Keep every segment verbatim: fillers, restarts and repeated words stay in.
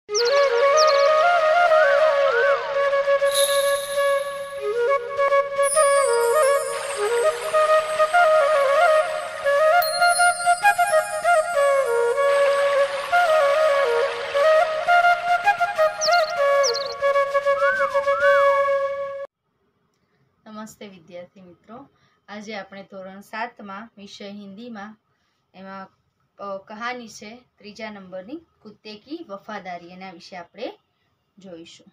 નમસ્તે વિદ્યાર્થી મિત્રો, આજે આપણે ધોરણ સાતમાં વિષય હિન્દીમાં એમાં કહાની છે ત્રીજા નંબરની કુત્તે કી વફાદારી, એના વિશે આપણે જોઈશું।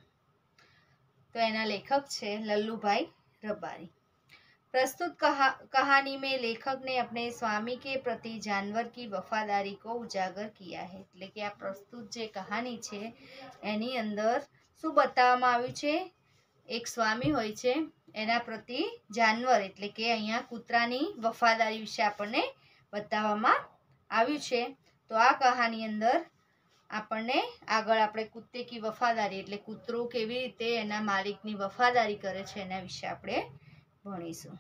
તો એના લેખક છે લલ્લુભાઈ રબારી। प्रस्तुत कहा कहानी में लेखक ने अपने स्वामी के प्रति जानवर की वफादारी को उजागर किया है। એટલે કે આ પ્રસ્તુત જે કહાની છે એની અંદર શું બતાવવામાં આવ્યું છે? એક સ્વામી હોય છે એના પ્રતિ જાનવર એટલે કે અહીંયા કૂતરાની વફાદારી વિશે આપણને બતાવવામાં આવ્યું છે। તો આ કહાની અંદર આપણને આગળ આપણે કુત્તે કી વફાદારી એટલે કૂતરું કેવી રીતે એના માલિકની વફાદારી કરે છે એના વિશે આપણે ભણીશું।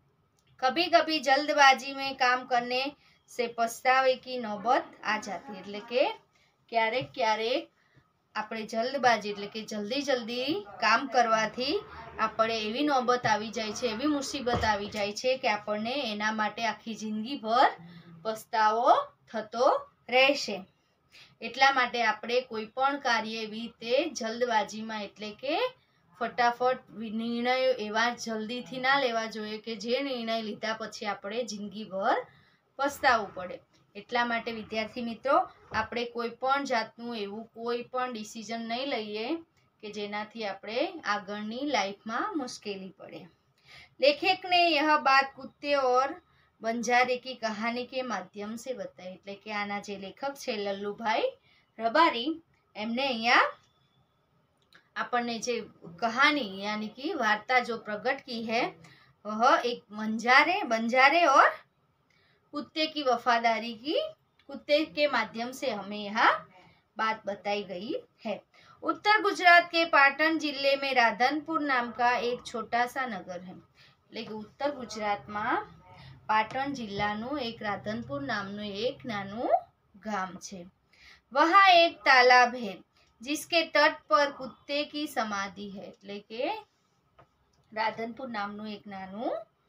कभी कभी जल्दबाजी में काम करने से पछतावे की नौबत आ जाती એટલે કે ક્યારેક ક્યારેક આપણે જલ્દબાજી એટલે કે જલ્દી જલ્દી કામ કરવાથી આપણે એવી નોબત આવી જાય છે, એવી મુસીબત આવી જાય છે કે આપણને એના માટે આખી જિંદગીભર પસ્તાવો થતો રહેશે। એટલા માટે આપણે કોઈ પણ કાર્ય એવી રીતે જલ્દબાજીમાં એટલે કે ફટાફટ નિર્ણયો એવા જલ્દીથી ના લેવા જોઈએ કે જે નિર્ણય લીધા પછી આપણે જિંદગીભર પસ્તાવવું પડે। એટલા માટે વિદ્યાર્થી મિત્રો આપણે કોઈ પણ જાતનું એવું કોઈ પણ ડિસિઝન નહીં લઈએ કે જેનાથી આપણે આગળની લાઈફમાં મુશ્કેલી પડે। લેખક ने यह बात कुत्ते और बंजारे की कहानी के माध्यम से बताई એટલે કે આના જે લેખક છે લલ્લુભાઈ રબારી એમને અહીંયા આપણને જે कहानी यानी कि वार्ता जो प्रकट की है वह एक बंजारे बंजारे और कुत्ते की वफादारी की कुत्ते के माध्यम से हमें यहाँ बात बताई गई है। उत्तर गुजरात के पाटन जिले में राधनपुर नाम का एक छोटा सा नगर है એટલે કે ઉત્તર ગુજરાતમાં પાટણ જિલ્લાનું એક રાધનપુર નામનું એક નાનું ગામ છે। वहाँ एक तालाब है जिसके तट पर कुत्ते की समाधि है એટલે કે રાધનપુર નામનું એક નાનું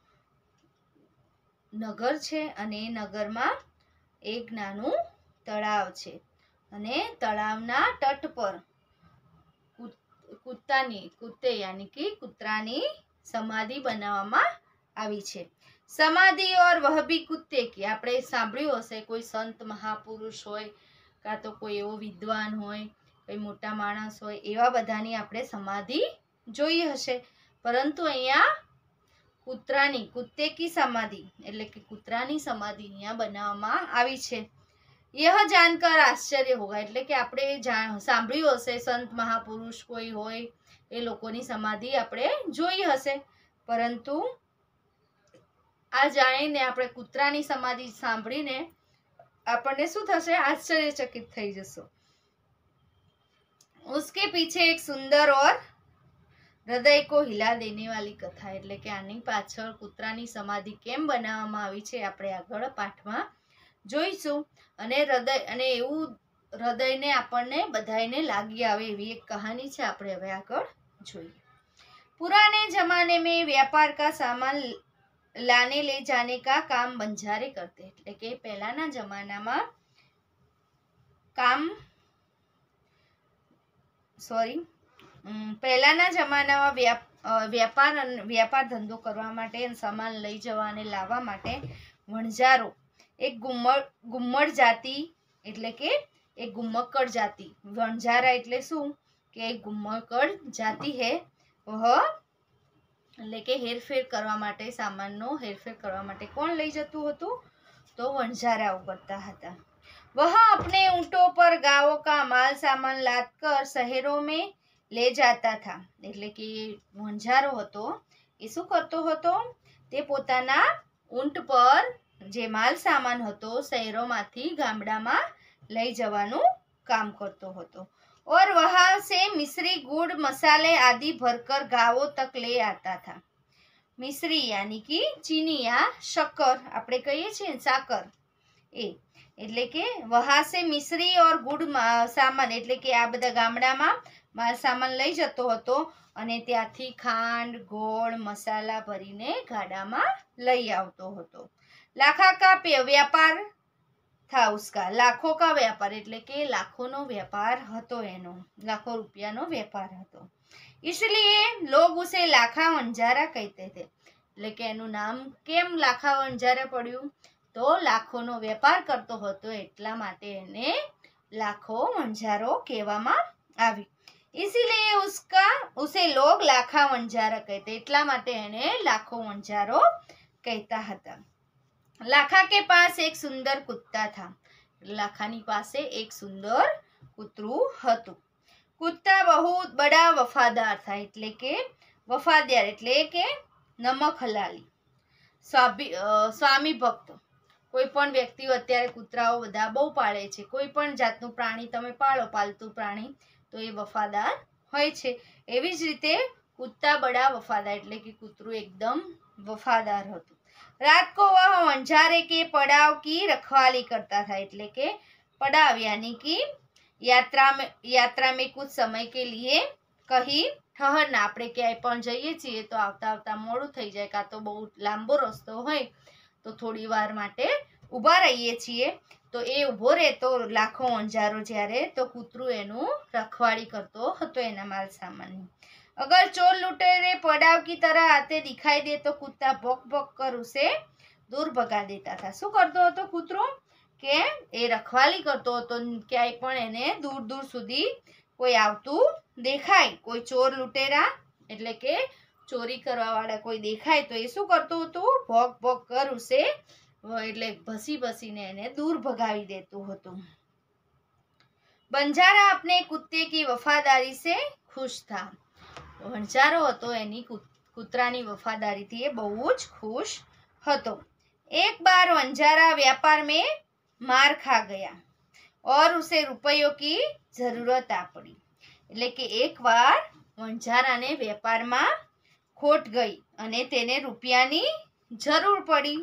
નગર છે અને એ નગરમાં એક નાનું તળાવ છે અને તળાવના તટ પર કુત્તાની કુત્તે यानी कि કૂતરાની સમાધિ બનાવવામાં આવી છે। સમાધિ और वह भी कुत्ते की આપણે સાંભળ્યું હશે કોઈ સંત મહાપુરુષ હોય કાં તો કોઈ એવો વિદ્વાન હોય કોઈ મોટા માણસ હોય એવા બધાની આપણે સમાધિ જોઈ હશે, પરંતુ અહીંયા કૂતરાની કુત્તે કી સમાધિ એટલે કે કૂતરાની સમાધિ અહીંયા બનાવવામાં આવી છે। यह जानकर आश्चर्य होगा એટલે કે આપણે સાંભળ્યું હશે સંત મહાપુરુષ કોઈ હોય એ લોકોની સમાધિ આપણે જોઈ હશે, પરંતુ આ જાણીને આપણે કૂતરાની સમાધિ સાંભળીને આપણને શું થશે? આશ્ચર્યચकित થઈ જશો। उसके पीछे एक सुंदर और हृदय को हिला देने वाली कथा એટલે કે આની પાછળ કૂતરાની સમાધિ કેમ બનાવવામાં આવી છે આપણે આગળ પાઠમાં જોઈશું અને હૃદય અને એવું હૃદયને આપણને બધાયને લાગી આવે એવી એક કહાની છે, આપણે હવે આગળ જોઈએ। पुराने जमाने में व्यापार का सामान लाने ले जाने का काम बंजारे करते એટલે કે પહેલાના જમાનામાં કામ સોરી પહેલાના જમાનામાં વ્યાપાર વ્યાપાર ધંધો કરવા માટે સામાન લઈ જવા અને લાવવા માટે વણજારો એક ગુમ્મડ ગુમ્મડ જાતિ એટલે કે એક ગુમ્મકડ જાતિ વણજારા એટલે શું કે એક ગુમ્મકડ જાતિ હે વહ એટલે કે હેરફેર કરવા માટે સામાનનો હેરફેર કરવા માટે કોણ લઈ જતું હતું? તો વણજારાઓ કરતા હતા। वह अपने ऊँटों पर गायों का माल सामान लादकर शहरों में ले जाता था એટલે કે વણજારો હતો એ શું કરતો હતો? તે પોતાના ઊંટ પર જે માલ સામાન હતો શહેરોમાંથી ગામડામાં લઈ જવાનું કામ કરતો હતો। और वहां से मिश्री गुड़ मसाले आदि भरकर गांवों तक ले आता था। मिश्री यानी कि चीनी या शक्कर આપણે કહીએ છીએ સાકર એ એટલે કે વહાં સે મિશ્રી ઓર ગુડ સામાન એટલે કે આ બધા ગામડામાં માલ સામાન લઈ જતો હતો અને ત્યાંથી ખાંડ ગોળ મસાલા ભરીને ગાડામાં લઈ આવતો હતો. લાખા કા વ્યાપાર था उसका, लाखों का व्यापार એટલે કે લાખોનો વ્યાપાર હતો એનો, લાખો રૂપિયાનો વ્યાપાર હતો. इसलिए लोग उसे लाखा वंजारा कहते थे. એટલે કે એનું નામ કેમ લાખા વંજારા પડ્યું? તો લાખોનો વેપાર કરતો હતો એટલા માટે એને લાખો વંજારો કહેવામાં આવી. इसीलिए उसका उसे लोग लाखा वंजारा कहते, એટલા માટે એને લાખો વંજારો કહેતા હતા. लाखा के पास एक सुंदर कुत्ता था. लाखानी પાસે એક સુંદર કૂતરું હતું. कुत्ता बहुत बड़ा वफादार था એટલે કે વફાદાર એટલે કે નમક હલાલી, સ્વામી ભક્ત. કોઈ પણ વ્યક્તિઓ અત્યારે કૂતરાઓ બધા બહુ પાળે છે. કોઈ પણ જાતનું પ્રાણી તમે પાળો, પાલતુ પ્રાણી, તો એ વફાદાર હોય છે. એવી જ રીતે કુત્તા બડા વફાદાર એટલે કે કૂતરું એકદમ વફાદાર હતું. रात को वह वंजारे के पड़ाव की रखवाली करता था એટલે કે पड़ाव यानी कि यात्रा में यात्रा में कुछ समय के लिए कहीं ठहरना. આપણે ક્યાંય પણ જઈએ છીએ તો આવતા આવતા મોડું થઈ જાય કાં તો બહુ લાંબો રસ્તો હોય તો થોડી વાર માટે ઊભા રહીએ છીએ. તો એ ઊભો રહેતો લાખો વંજારો જ્યારે, તો કૂતરું એનું રખવાળી કરતો હતો એના માલ સામાનની. अगर चोर लुटेरे पड़ाव की तरह आते दिखाई दे तो कुत्ता भौंक भौंक कर उसे दूर भगा देता था. શું કરતો હતો કૂતરો? કે એ રખવાળી કરતો હતો. ક્યાંય પણ એને દૂર દૂર સુધી કોઈ આવતું દેખાય, કોઈ ચોર લૂંટેરા એટલે કે ચોરી કરવા વાળા કોઈ દેખાય તો એ શું કરતું હતું? ભોગ ભોગ કર ઉસે એટલે ભસી ભસીને એને દૂર ભગાવી દેતું હતું. બંજારા अपने कुत्ते की वफादारी से खुश था. વંજારો હતો એની કૂતરાની વફાદારીથી એ બહુ જ ખુશ હતો. એક બાર વંજારા व्यापार में मार खा गया और उसे रुपयों की जरूरत आ पड़ी. એટલે કે એક વાર વંજારાને વેપારમાં ખોટ ગઈ અને તેને રૂપિયાની જરૂર પડી.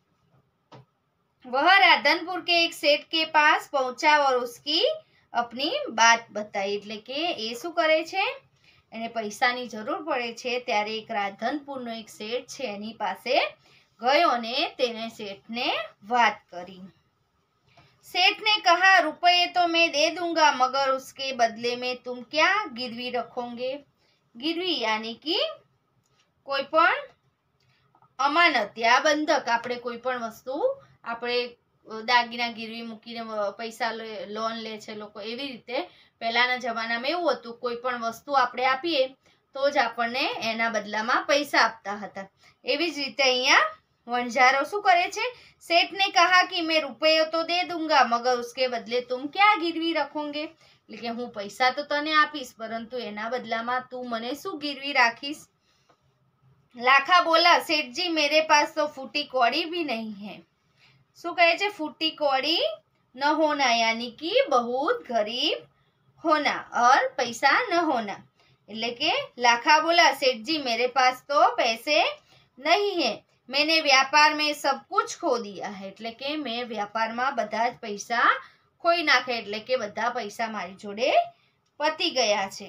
वह राधनपुर के एक सेठ के पास पहुंचा और उसकी अपनी बात बताई. એટલે કે એ શું કરે છે? એને પૈસાની જરૂર પડે છે ત્યારે એક રાધનપુરનો એક શેઠ છે એની પાસે ગયો અને તેને શેઠને વાત કરી. सेठ ने कहा रुपये तो मैं दे दूंगा मगर उसके बदले में तुम क्या गिरवी रखोगे. गिरवी यानी कि કોઈ પણ અમાનત યા બંધક. આપણે કોઈ પણ વસ્તુ આપણે દાગીના ગીરવી મૂકીને પૈસા લોન લે છે લોકો, એવી રીતે પહેલાના જમાનામાં એવું હતું કોઈ પણ વસ્તુ આપણે આપીએ તો જ આપણને એના બદલામાં પૈસા આપતા હતા. એવી જ રીતે અહીંયા વંજારો શું કરે છે? सेठ ने कहा कि मैं रुपये तो दे दूंगा मगर उसके बदले तुम क्या गिरवी रखोगे. એટલે કે હું પૈસા તો તને આપીશ પરંતુ એના બદલામાં તું મને શું ગીરવી રાખીશ? લાખા બોલા सेठ जी मेरे पास तो फूटी कौड़ी भी नहीं है. શું કહે છે? फूटी कौड़ी न होना यानी कि बहुत गरीब होना और पैसा न होना. એટલે કે લાખા બોલા सेठ जी मेरे पास तो पैसे नहीं है, मैंने व्यापार में सब कुछ खो दिया है. એટલે કે મેં વ્યાપારમાં બધા જ પૈસા ખોઈ નાખે એટલે કે બધા પૈસા મારી જોડે પતી ગયા છે.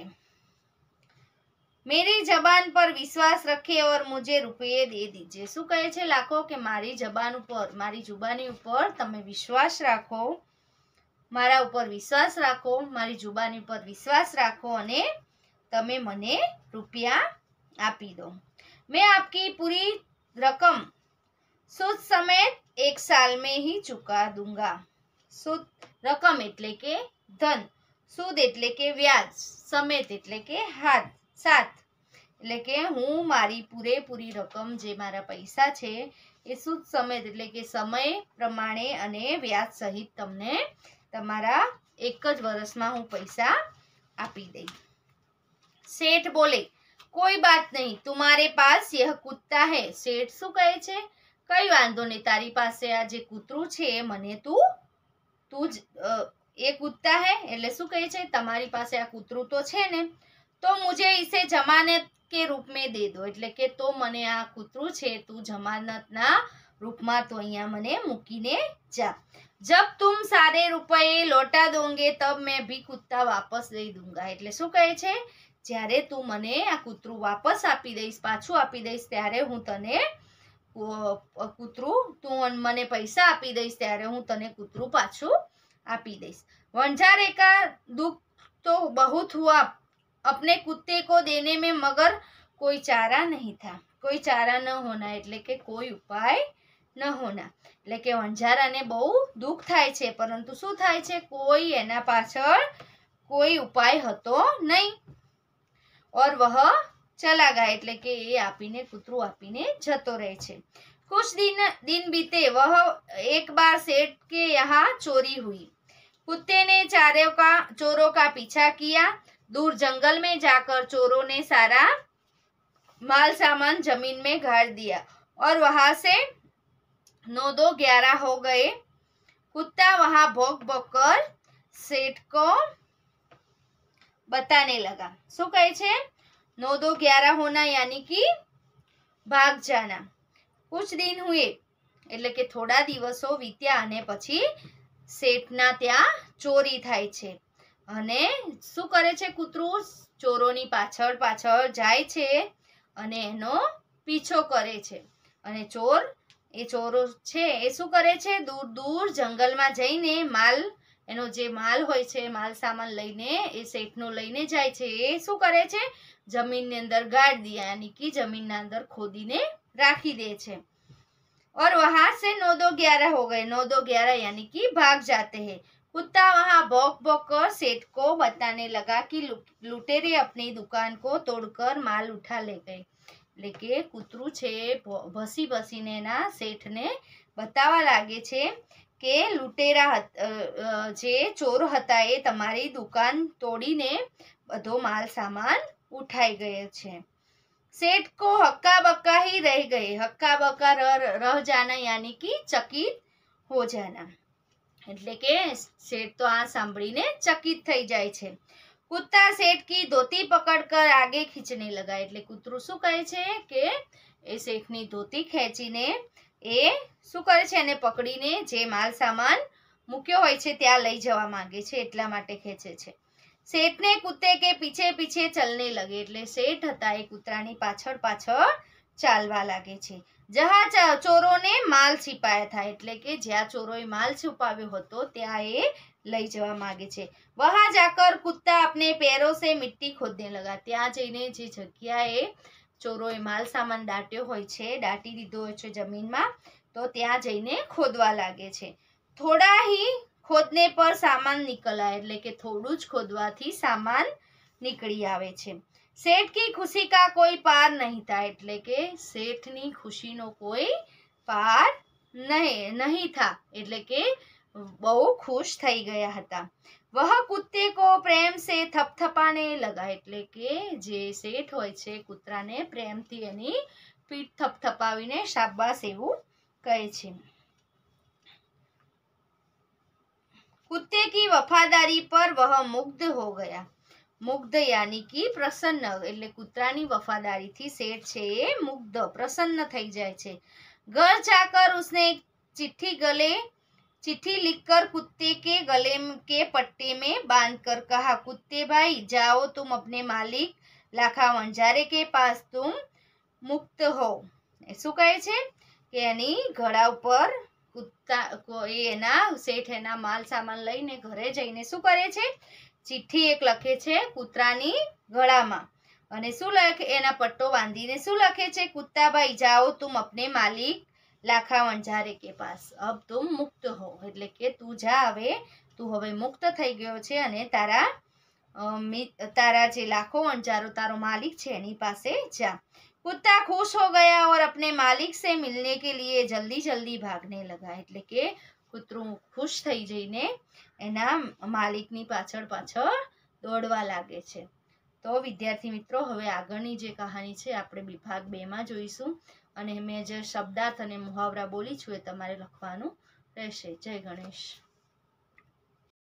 मेरी जबान पर विश्वास रखे और मुझे रुपये दे दीजिए. શું કહે છે લાખો? કે મારી જબાન ઉપર, મારી જુબાની ઉપર તમે વિશ્વાસ રાખો, મારા ઉપર વિશ્વાસ રાખો, મારી જુબાની ઉપર વિશ્વાસ રાખો અને તમે મને રૂપિયા આપી દો. मैं आपकी पूरी रकम सूद समेत एक साल में ही चुका दूंगा. सूद रकम એટલે કે ધન, सूद એટલે કે વ્યાજ, સમેત એટલે કે હાથ સાથ. એટલે કે હું મારી પૂરેપૂરી રકમ જે મારા પૈસા છે એ સૂદ સમેત એટલે કે સમય પ્રમાણે અને વ્યાજ સહિત તમને તમારા એક જ વર્ષમાં હું પૈસા આપી દઈ. सेठ बोले कोई बात नहीं तुम्हारे पास यह कुत्ता है. सेठ શું કહે છે? કઈ વાંધો નહીં, તારી પાસે આ જે કૂતરું છે મને તું તું જ એ કૂતતા હે એટલે શું કહે છે? તમારી પાસે આ કૂતરું તો છે ને, તો મુझे इसे जमानत के रूप में दे दो. એટલે કે તો મને આ કૂતરું છે તું જમાનતના રૂપમાં તો અહીંયા મને મૂકીને જા. जब तुम सारे रुपये लौटा दोगे तब मैं भी कुत्ता वापस दे दूंगा। એટલે શું કહે છે, જ્યારે તું મને આ કૂતરું વાપસ આપી દઈશ, પાછું આપી દઈશ, ત્યારે હું તને કૂતરું, તું મને પૈસા આપી દઈશ ત્યારે હું તને કૂતરું પાછું આપી દઈશ। वंजारे का दुख तो बहुत हुआ, अपने कुत्ते को देने में, मगर कोई चारा नहीं था। कोई चारा न होना એટલે કે કોઈ ઉપાય ન હોના, એટલે કે વંજારાને બહુ દુઃખ થાય છે, પરંતુ શું થાય છે, કોઈ એના પાછળ કોઈ ઉપાય હતો નહીં। और वह चला गया એટલે કે એ આપીને કૂતરું આપીને જતો રહે છે। कुछ दिन दिन बीते, वह एक बार सेठ के यहाँ चोरी हुई। कुत्ते ने चारों का चोरों का पीछा किया। दूर जंगल में जाकर चोरों ने सारा माल सामान जमीन में गाड़ दिया और वहां से नौ दो ग्यारह हो गए। कुत्ता वहां भौंक भौंक कर सेठ को बताने लगा। શું કહે છે, नौ दो ग्यारह होना यानी कि भाग जाना। कुछ दिन हुए એટલે કે થોડા દિવસો વીત્યા અને પછી શેઠના ત્યાં ચોરી થાય છે અને શું કરે છે, કૂતરું ચોરોની પાછળ પાછળ જાય છે અને એનો પીછો કરે છે અને ચોર એ ચોરો છે એ શું કરે છે, દૂર દૂર જંગલમાં જઈને માલ, એનો જે માલ હોય છે, માલ સામાન લઈને એ શેઠનો લઈને જાય છે, એ શું કરે છે, જમીનની અંદર ગાળ દિયા यानी कि જમીનના અંદર ખોદીને રાખી દે છે। और वहां से नौ दो ग्यारह हो गए। नौ दो ग्यारह यानी कि भाग जाते हैं। कुत्ता वहां भौंक भौंक कर सेठ को बताने लगा कि लुटेरे अपनी दुकान को तोड़कर माल उठा ले गए। એટલે કે કૂતરું છે ભસી ભસીને એના શેઠને બતાવવા લાગે છે કે લૂંટેરા જે ચોર હતા એ તમારી દુકાન તોડીને બધો માલ સામાન ઉઠાઈ ગયો છે। सेठ को हक्का बक्का ही रह गए। हक्का बक्का रह, रह जाना यानी कि चकित हो जाना, એટલે કે શેઠ તો આ સાંભળીને ચકિત થઈ જાય છે। कुत्ता सेठ की धोती पकड़कर आगे खींचने लगा। એટલે કૂતરું શું કહે છે કે એ શેઠની ધોતી ખેંચીને એ શું કરે છે, એને પકડીને જે માલ સામાન મૂક્યો હોય છે ત્યાં લઈ જવા માંગે છે, એટલા માટે ખેંચે છે। सेठ ने कुत्ते के पीछे पीछे चलने लगे। એટલે શેઠ હતા એ કૂતરાની પાછળ પાછળ ચાલવા લાગે છે। જહા ચોરોને માલ छिपाया था, એટલે કે જ્યાં ચોરોએ માલ છુપાવ્યો હતો ત્યાં એ લઈ જવા માંગે છે। वहां जाकर कुत्ता अपने पैरों से मिट्टी खोदने लगा। ત્યાં જઈને જે જગ્યાએ ચોરોએ માલ સામાન દાટ્યો હોય છે, દાટી દીધો હોય છે જમીનમાં, તો ત્યાં જઈને ખોદવા લાગે છે। થોડા ही खोदने पर सामान निकला, એટલે કે થોડું જ ખોદવાથી સામાન નીકળી આવે છે। सेठ की खुशी का कोई पार नहीं था, એટલે કે શેઠની ખુશીનો કોઈ પાર નહીં નહીં था, એટલે કે બહુ ખુશ થઈ ગયા હતા। वह कुत्ते को प्रेम से थपथपाने लगा। એટલે કે જે શેઠ હોય છે કૂતરાને પ્રેમથી એની પીઠ થપથપાવીને શાબાશ એવું કહે છે। कुत्ते की वफादारी पर वह मुग्ध हो गया। मुग्ध यानी कि प्रसन्न, એટલે કૂતરાની વફાદારીથી શેઠ છે એ મુગ્ધ પ્રસन्न થઈ જાય છે। घर जाकर उसने एक चिट्ठी गले चिट्ठी लिखकर कुत्ते के गले के पट्टे में बांधकर कहा, कुत्ते भाई जाओ, तुम अपने मालिक लाखा वंजारे के पास तुम मुक्त हो। શું કહે છે કે એની ગળા ઉપર કૂતરા એના શેઠ એના માલ સામાન લઈને ઘરે જઈને શું કરે છે, ચિઠ્ઠી એક લખે છે કૂતરાની ગળામાં અને શું લખે, એના પટ્ટો બાંધીને શું લખે છે, कुत्ता भाई जाओ तुम अपने मालिक लाखा वंजारे के पास अब तुम मुक्त हो। એટલે કે તું જા, હવે તું હવે મુક્ત થઈ ગયો છે અને તારા તારા જે લાખો વંજારો તારો માલિક છે એની પાસે જા। कुत्ता खुश हो गया और अपने मालिक से मिलने के लिए जल्दी जल्दी भागने लगा। એટલે કે કૂતરું ખુશ થઈ જઈને એના માલિકની પાછળ પાછળ દોડવા લાગે છે। તો વિદ્યાર્થી મિત્રો, હવે આગળની જે કહાની છે આપણે વિભાગ બે માં જોઈશું અને મેં જે શબ્દાર્થ અને મુહાવરા બોલી છું એ તમારે લખવાનું રહેશે। જય ગણેશ।